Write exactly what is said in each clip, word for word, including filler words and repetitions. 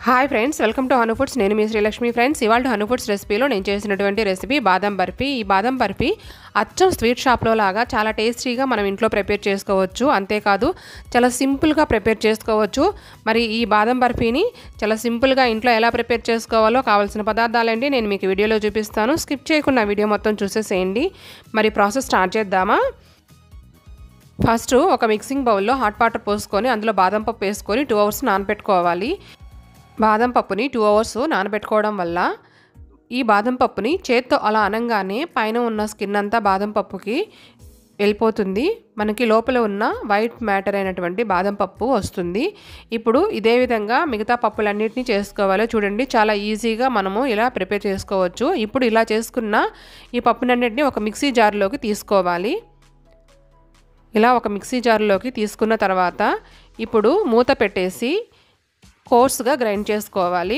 Hi friends, welcome to Hanu foods. నేను మీ Srilakshmi. Friends, ఇవాళ హను ఫుడ్స్ రెసిపీలో నేను చేసినటువంటి రెసిపీ బాదం బర్ఫీ. ఈ బాదం బర్ఫీ అచ్చం స్వీట్ షాప్లో లాగా చాలా టేస్టీగా మనం ఇంట్లో ప్రిపేర్ చేసుకోవచ్చు. అంతేకాదు చాలా సింపుల్గా ప్రిపేర్ చేసుకోవచ్చు. మరి ఈ బాదం బర్ఫీని చాలా సింపుల్గా ఇంట్లో ఎలా ప్రిపేర్ చేసుకోవాలో కావాల్సిన పదార్థాలండి నేను మీకు వీడియోలో చూపిస్తాను. స్కిప్ చేయకుండా వీడియో మొత్తం చూసేసేయండి. మరి ప్రాసెస్ స్టార్ట్ చేద్దామా? ఫస్ట్ ఒక మిక్సింగ్ బౌల్లో హాట్ వాటర్ పోసుకొని అందులో బాదం పప్పు వేసుకొని టూ అవర్స్ నానబెట్టుకోవాలి. బాదం పప్పుని టూ అవర్స్ నానబెట్టుకోవడం వల్ల ఈ బాదం పప్పుని చేత్తో అలా అనంగానే పైన ఉన్న స్కిన్ అంతా బాదం పప్పుకి వెళ్ళిపోతుంది. మనకి లోపల ఉన్న వైట్ మ్యాటర్ అయినటువంటి బాదం పప్పు వస్తుంది. ఇప్పుడు ఇదే విధంగా మిగతా పప్పులన్నిటిని చేసుకోవాలి. చూడండి, చాలా ఈజీగా మనము ఇలా ప్రిపేర్ చేసుకోవచ్చు. ఇప్పుడు ఇలా చేసుకున్న ఈ పప్పునన్నిటిని ఒక మిక్సీ జార్లోకి తీసుకోవాలి. ఇలా ఒక మిక్సీ జార్లోకి తీసుకున్న తర్వాత ఇప్పుడు మూత పెట్టేసి కోర్స్గా గ్రైండ్ చేసుకోవాలి.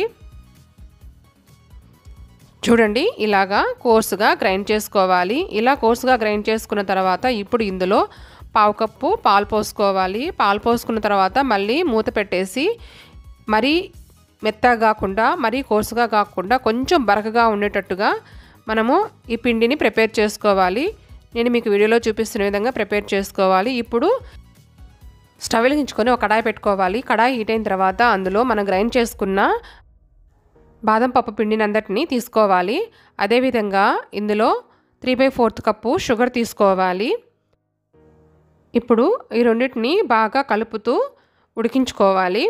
చూడండి, ఇలాగా కోర్సుగా గ్రైండ్ చేసుకోవాలి. ఇలా కోర్సుగా గ్రైండ్ చేసుకున్న తర్వాత ఇప్పుడు ఇందులో పావు కప్పు పాలు పోసుకోవాలి. పాలు పోసుకున్న తర్వాత మళ్ళీ మూత పెట్టేసి మరీ మెత్తగా కాకుండా మరీ కోర్సుగా కాకుండా కొంచెం బరకగా ఉండేటట్టుగా మనము ఈ పిండిని ప్రిపేర్ చేసుకోవాలి. నేను మీకు వీడియోలో చూపిస్తున్న విధంగా ప్రిపేర్ చేసుకోవాలి. ఇప్పుడు స్టవ్ వెలిగించుకొని ఒక కడాయి పెట్టుకోవాలి. కడాయి హీట్ అయిన తర్వాత అందులో మనం గ్రైండ్ చేసుకున్న బాదం పప్పు పిండిని అందరినీ తీసుకోవాలి. అదేవిధంగా ఇందులో three by fourth cup sugar తీసుకోవాలి. ఇప్పుడు ఈ రెండింటిని బాగా కలుపుతూ ఉడికించుకోవాలి.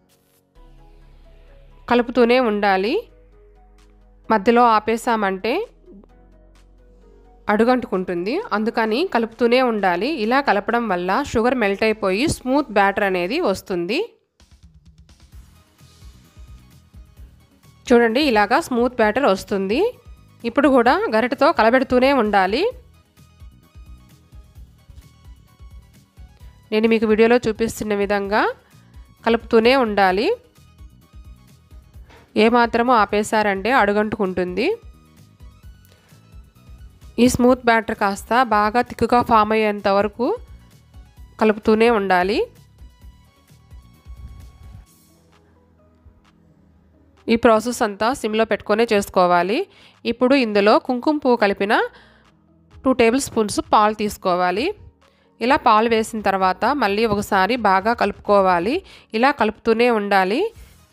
కలుపుతూనే ఉండాలి. మధ్యలో ఆపేసామంటే అడుగంటుకుంటుంది, అందుకని కలుపుతూనే ఉండాలి. ఇలా కలపడం వల్ల షుగర్ మెల్ట్ అయిపోయి స్మూత్ బ్యాటర్ అనేది వస్తుంది. చూడండి, ఇలాగా స్మూత్ బ్యాటర్ వస్తుంది. ఇప్పుడు కూడా గరిటెతో కలబెడుతూనే ఉండాలి. నేను మీకు వీడియోలో చూపిస్తున్న విధంగా కలుపుతూనే ఉండాలి. ఏమాత్రమో ఆపేశారంటే అడుగంటుకుంటుంది. ఈ స్మూత్ బ్యాటర్ కాస్త బాగా తిక్కుగా ఫామ్ అయ్యేంత వరకు కలుపుతూనే ఉండాలి. ఈ ప్రాసెస్ అంతా సిమ్లో పెట్టుకొనే చేసుకోవాలి. ఇప్పుడు ఇందులో కుంకుమ పువ్వు కలిపిన టూ టేబుల్ స్పూన్స్ పాలు తీసుకోవాలి. ఇలా పాలు వేసిన తర్వాత మళ్ళీ ఒకసారి బాగా కలుపుకోవాలి. ఇలా కలుపుతూనే ఉండాలి.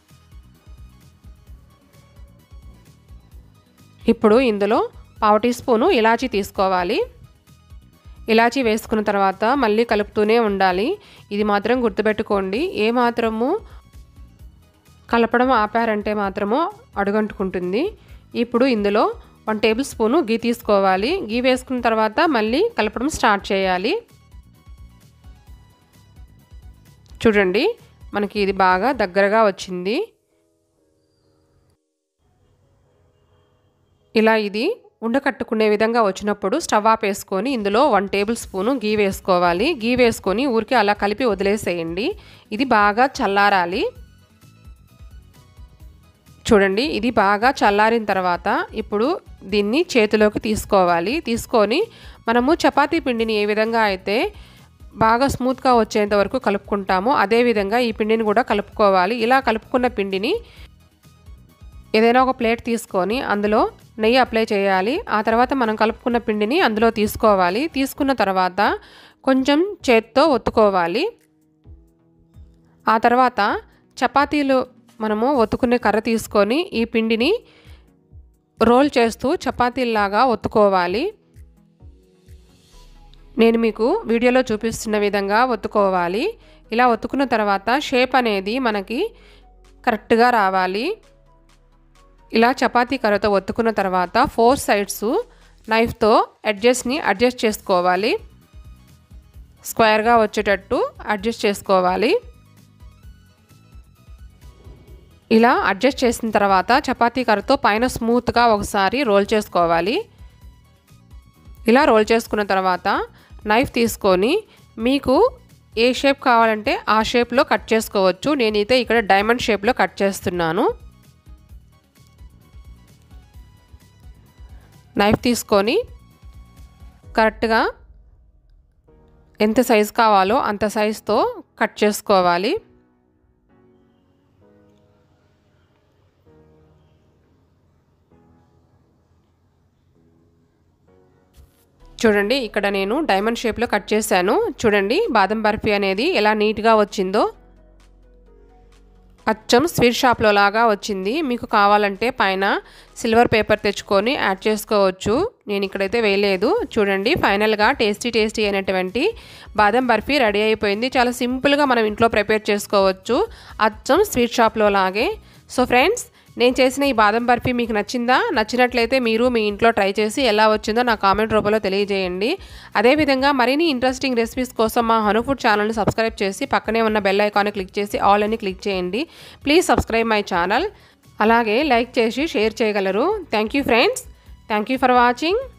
ఇప్పుడు ఇందులో పావు టీ స్పూను ఇలాచీ తీసుకోవాలి. ఇలాచీ వేసుకున్న తర్వాత మళ్ళీ కలుపుతూనే ఉండాలి. ఇది మాత్రం గుర్తుపెట్టుకోండి, ఏ మాత్రము కలపడం ఆపారంటే మాత్రము అడుగంటుకుంటుంది. ఇప్పుడు ఇందులో వన్ టేబుల్ స్పూను గీ తీసుకోవాలి. గీ వేసుకున్న తర్వాత మళ్ళీ కలపడం స్టార్ట్ చేయాలి. చూడండి, మనకి ఇది బాగా దగ్గరగా వచ్చింది. ఇలా ఇది ఉండకట్టుకునే విధంగా వచ్చినప్పుడు స్టవ్ ఆపేసుకొని ఇందులో వన్ టేబుల్ స్పూను గీ వేసుకోవాలి. గీ వేసుకొని ఊరికి అలా కలిపి వదిలేసేయండి. ఇది బాగా చల్లారాలి. చూడండి, ఇది బాగా చల్లారిన తర్వాత ఇప్పుడు దీన్ని చేతిలోకి తీసుకోవాలి. తీసుకొని మనము చపాతీ పిండిని ఏ విధంగా అయితే బాగా స్మూత్గా వచ్చేంత వరకు కలుపుకుంటామో అదేవిధంగా ఈ పిండిని కూడా కలుపుకోవాలి. ఇలా కలుపుకున్న పిండిని ఏదైనా ఒక ప్లేట్ తీసుకొని అందులో నెయ్యి అప్లై చేయాలి. ఆ తర్వాత మనం కలుపుకున్న పిండిని అందులో తీసుకోవాలి. తీసుకున్న తర్వాత కొంచెం చేత్తో ఒత్తుకోవాలి. ఆ తర్వాత చపాతీలు మనము ఒత్తుకునే కర్ర తీసుకొని ఈ పిండిని రోల్ చేస్తూ చపాతీలాగా ఒత్తుకోవాలి. నేను మీకు వీడియోలో చూపిస్తున్న విధంగా ఒత్తుకోవాలి. ఇలా ఒత్తుకున్న తర్వాత షేప్ అనేది మనకి కరెక్ట్గా రావాలి. ఇలా చపాతీ కర్రతో ఒత్తుకున్న తర్వాత ఫోర్ సైడ్స్ నైఫ్తో ఎడ్జెస్ని అడ్జస్ట్ చేసుకోవాలి. స్క్వేర్గా వచ్చేటట్టు అడ్జస్ట్ చేసుకోవాలి. ఇలా అడ్జస్ట్ చేసిన తర్వాత చపాతీ కర్రతో పైన స్మూత్గా ఒకసారి రోల్ చేసుకోవాలి. ఇలా రోల్ చేసుకున్న తర్వాత నైఫ్ తీసుకొని మీకు ఏ షేప్ కావాలంటే ఆ షేప్లో కట్ చేసుకోవచ్చు. నేనైతే ఇక్కడ డైమండ్ షేప్లో కట్ చేస్తున్నాను. నైఫ్ తీసుకొని కరెక్ట్గా ఎంత సైజు కావాలో అంత సైజుతో కట్ చేసుకోవాలి. చూడండి ఇక్కడ నేను డైమండ్ షేప్లో కట్ చేశాను. చూడండి బాదం బర్ఫీ అనేది ఎలా నీట్గా వచ్చిందో, అచ్చం స్వీట్ షాప్లో లాగా వచ్చింది. మీకు కావాలంటే పైన సిల్వర్ పేపర్ తెచ్చుకొని యాడ్ చేసుకోవచ్చు. నేను ఇక్కడైతే వేయలేదు. చూడండి ఫైనల్గా టేస్టీ టేస్టీ అయినటువంటి బాదం బర్ఫీ రెడీ అయిపోయింది. చాలా సింపుల్గా మనం ఇంట్లో ప్రిపేర్ చేసుకోవచ్చు, అచ్చం స్వీట్ షాప్లో లాగే. సో ఫ్రెండ్స్, నేను చేసిన ఈ బాదం బర్ఫీ మీకు నచ్చిందా? నచ్చినట్లయితే మీరు మీ ఇంట్లో ట్రై చేసి ఎలా వచ్చిందో నా కామెంట్ రూపంలో తెలియజేయండి. అదేవిధంగా మరిన్ని ఇంట్రెస్టింగ్ రెసిపీస్ కోసం మా హను ఫుడ్ ఛానల్ని సబ్స్క్రైబ్ చేసి పక్కనే ఉన్న బెల్ ఐకాన్ని క్లిక్ చేసి ఆల్ అని క్లిక్ చేయండి. Please subscribe my channel. అలాగే లైక్ చేసి షేర్ చేయగలరు. Thank you friends. Thank you for watching.